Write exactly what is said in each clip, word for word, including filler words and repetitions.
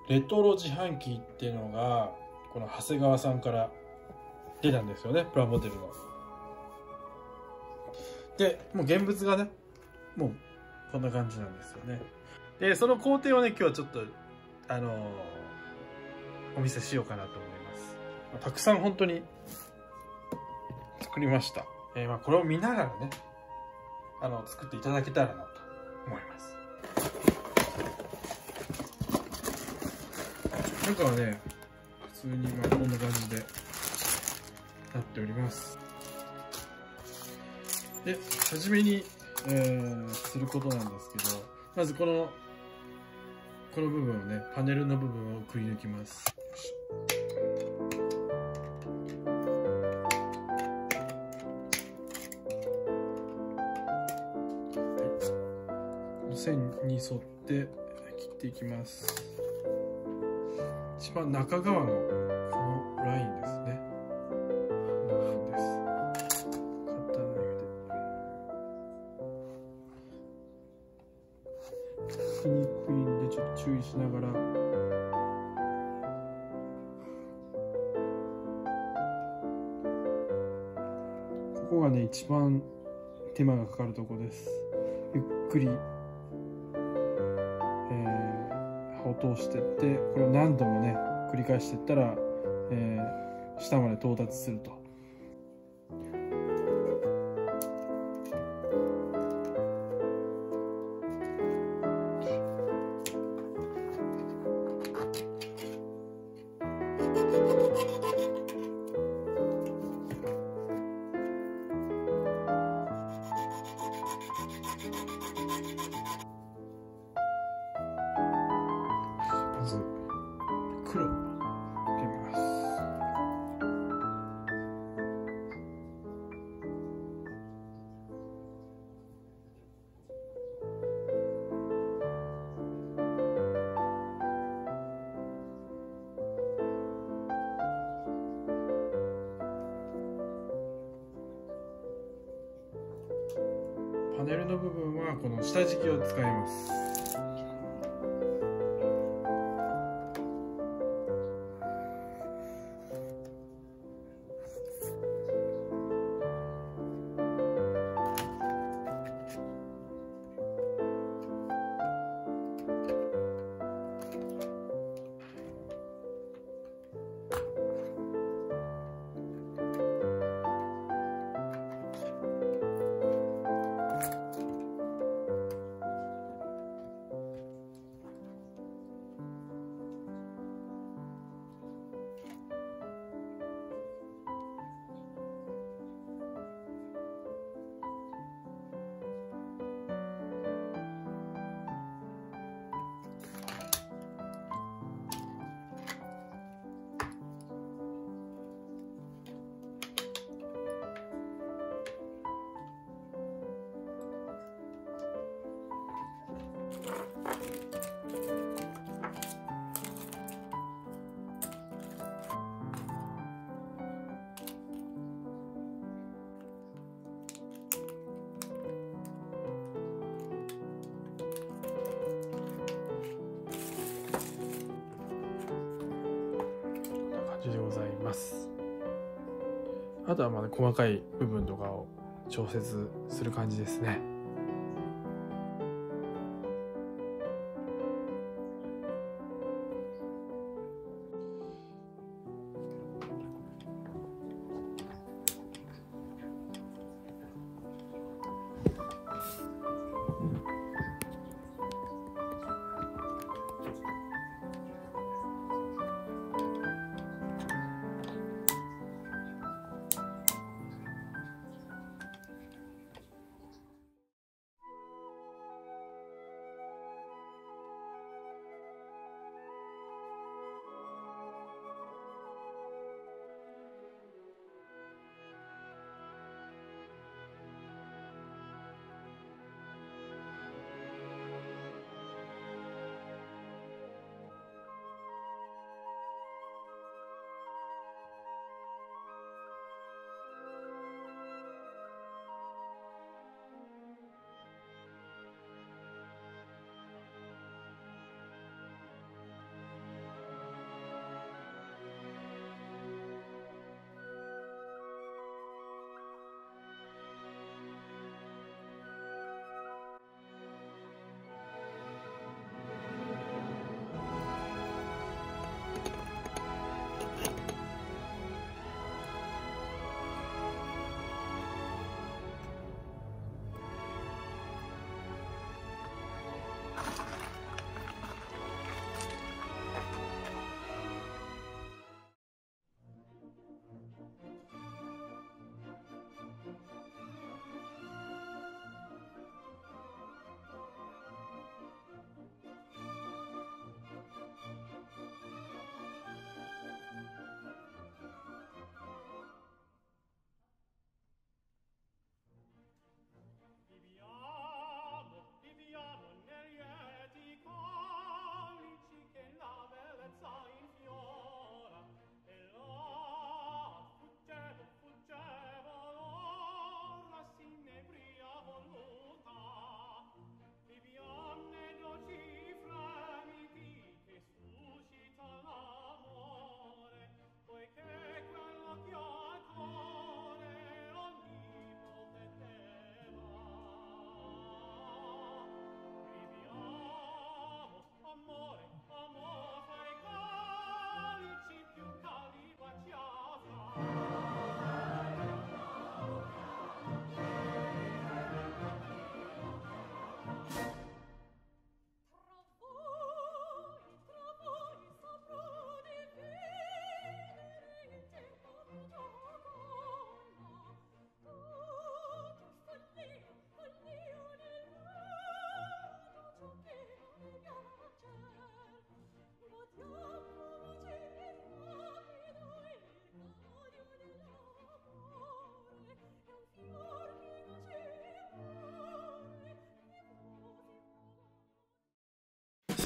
レトロ自販機っていうのがこの長谷川さんから出たんですよね、プラモデルの。でもう現物がねもうこんな感じなんですよね。でその工程をね今日はちょっとあのー、お見せしようかなと思います。たくさん本当に作りました。えー、まあこれを見ながらねあの作っていただけたらなと思います。中はね普通にまあこんな感じでなっております。で初めに、えー、することなんですけど、まずこのこの部分をねパネルの部分をくり抜きます。はい、線に沿って切っていきます。一番中側のこのラインですね。こんな風です。カッターナイフで。切りにくいんでちょっと注意しながら。ここがね一番手間がかかるところです。ゆっくり、えー、刃を通していって、これを何度もね繰り返していったら、えー、下まで到達すると。まず黒をつけます。パネルの部分はこの下敷きを使います。でございます。あとはまあ細かい部分とかを調節する感じですね。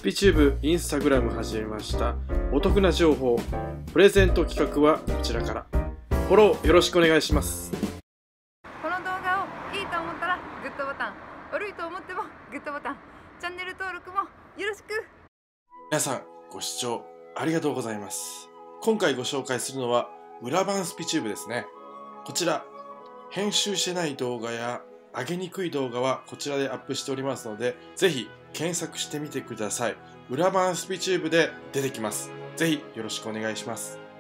スピチューブインスタグラム始めました。お得な情報、プレゼント企画はこちらから。フォローよろしくお願いします。 この動画をいいと思ったらグッドボタン、悪いと思ってもグッドボタン、チャンネル登録もよろしく。 皆さんご視聴ありがとうございます。今回ご紹介するのは裏版スピチューブですね。こちら編集してない動画や上げにくい動画はこちらでアップしておりますので、ぜひ検索してみてください。裏版スピチューブで出てきます。ぜひよろしくお願いします。